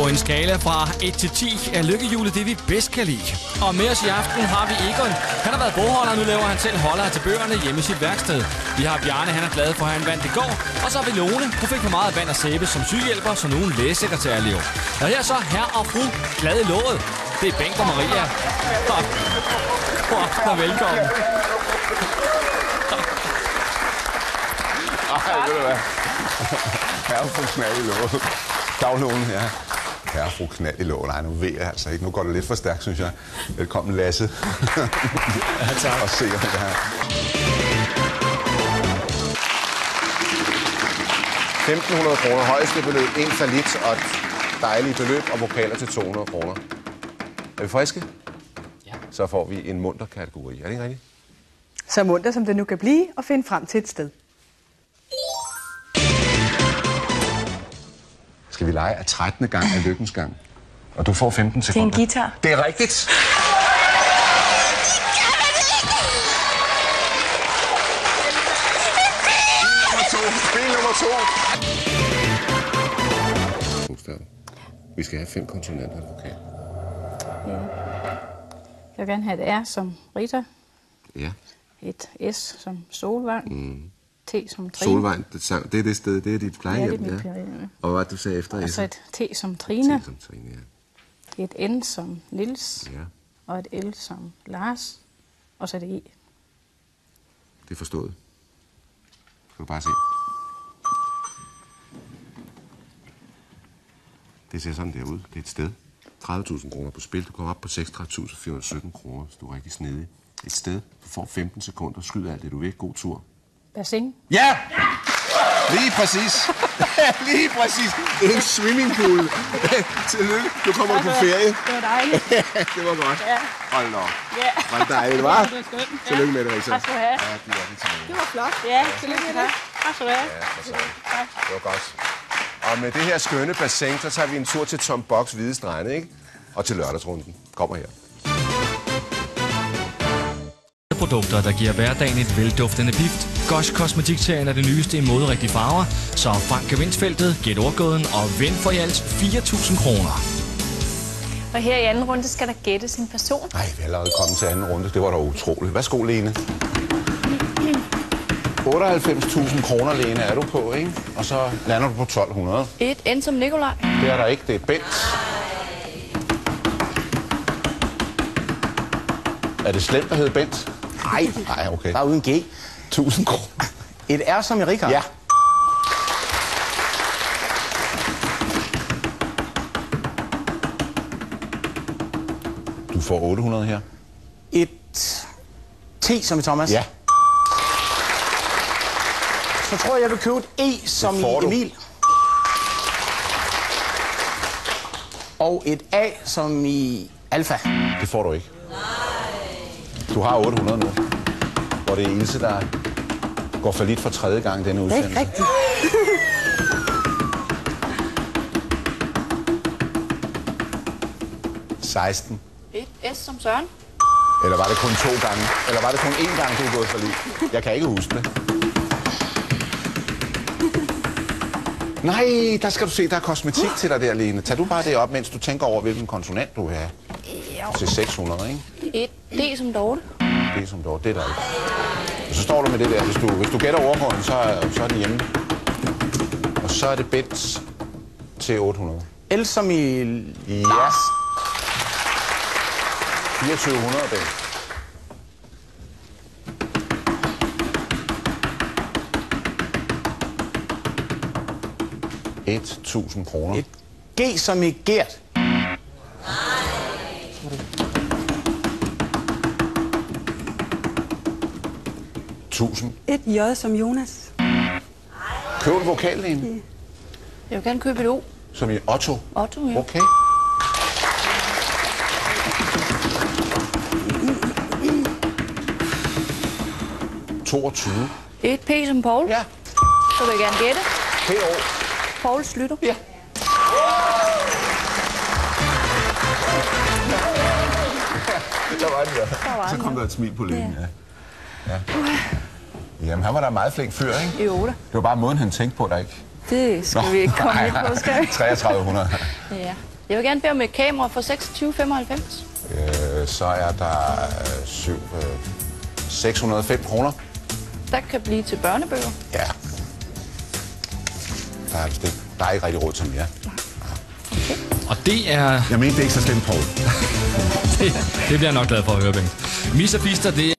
På en skala fra 1 til 10 er lykkehjulet det, vi bedst kan lide. Og med os i aften har vi Egon. Han har været bogholder, nu laver han selv holder til bøgerne hjemme i sit værksted. Vi har Bjarne, han er glad for, at han vandt i går. Og så har vi Lone, hun fik for meget vand og sæbe som sygehjælper, så nogen lægesekretærelev. Og her så herr og fru glad i låget. Det er Bengt og Maria. Og velkommen. Ej, ved du hvad? Herre og fru knald i låget. Dagloven, ja. Herre og fru knald i låget. Nej, nu ved jeg altså ikke. Nu går det lidt for stærkt, synes jeg. Velkommen, Lasse. Ja, tak. Og se, om det her. 1.500 kroner. Højeste beløb. En fallit og et dejligt beløb. Og vokaler til 200 kroner. Er vi friske? Ja. Så får vi en munter kategori. Er det ikke rigtigt? Så munter, som det nu kan blive, og finde frem til et sted. Skal vi lege af 13. gang af lykkens gang? Og du får 15 sekunder. Det er en guitar. Det er rigtigt. Bil nummer 2. Vi skal have 5 konsonanter. Okay. Ja. Jeg vil gerne have et R som Rita. Ja. Et S som Solvang. T som Trine. Solvang, det er det sted, det er dit plejehjem. Ja, det er mit plejehjem. Og hvad du sagde efter? Og så et T som Trine. T som Trine, ja. Et N som Nils. Ja. Og et L som Lars. Og så et E. Det er forstået. Skal du bare se. Det ser sådan der ud. Det er et sted. 30.000 kroner på spil. Du kommer op på 36.417 kroner, så du er rigtig snedig. Et sted. Du får 15 sekunder. Skyd alt det, du vil. God tur. Bassin. Ja! Lige præcis. Lige præcis. En swimmingpool. Tillykke. Nu kommer du på ferie. Det var dejligt. Det var godt. Ja. Hold da op. Ja. Var det dejligt, hva'? Det var skønt. Tillykke med det, Rita. Tak skal du have. Ja, det er det til. Det var flot. Ja, tillykke med det. Tak skal du have. Ja, for så. Det var godt. Og med det her skønne bassin, så tager vi en tur til Tom Boks Hvide Strande, ikke? Og til lørdagsrunden. Kommer her. Produkter, der giver hverdagen et velduftende pift. Gosh Kosmetikserien er det nyeste i moderigtige farver. Så fang gevinstfeltet, gæt ordgåden og vind for i alt 4.000 kroner. Og her i anden runde skal der gættes en person. Nej, vi er allerede kommet til anden runde. Det var da utroligt. Værsgo, Lene. 98.000 kroner, Lene, er du på, ikke? Og så lander du på 1.200. Et N som Nikolaj. Det er der ikke. Det er Bengt. Er det slemt, der hedder Bengt? Nej, okay. bare uden G. 1.000 kroner. Et R som i Richard? Ja. Du får 800 her. Et T som i Thomas? Ja. Så tror jeg vil købe et E som i Emil. Og et A som i Alfa. Det får du ikke. Du har 800 nu. Hvor det er Ilse, der går fallit for 3. gang denne udsendelse. Det er ikke rigtigt. $16. Et S som Søren. Eller var det kun 2 gange? Eller var det kun 1 gang, du er gået fallit? Jeg kan ikke huske det. Nej, der skal du se, der er kosmetik til dig der, Lene. Tag du bare det op, mens du tænker over, hvilken konsonant du vil have. Til 600, ikke? Et D som Dorte. Det som dog, det er der ikke. Og så står du med det der. Hvis du gætter overgården, så er det hjemme. Og så er det Bengt til 800. L som i... Ja. 2400, Bengt. $1.000 kroner. Et G som i Gert. 1.000. Et J som Jonas. Køb en vokal, Lene. Jeg vil gerne købe et O. Som i Otto. Otto, ja. Okay. $22. Et P som Paul. Ja. Så vil jeg gerne gætte. P.O. Paul Slytter. Ja. Der var den, ja. Så kom der et smil på lægen, ja. Jamen, han var da meget flink fyr, ikke? Jo da. Det var bare måden, han tænkte på, der ikke. Det skal vi ikke komme ind på, skal vi? 3300. Ja. Jeg vil gerne bede om et kamera for 26,95. Så er der 605 kroner. Der kan blive til børnebøger. Ja. Der er det. Der er ikke rigtig råd til mere. Okay. Og det er... Jeg mener, det er ikke så slemt, Poul. det bliver jeg nok glad for at høre, Bengt. Mis og Fister, det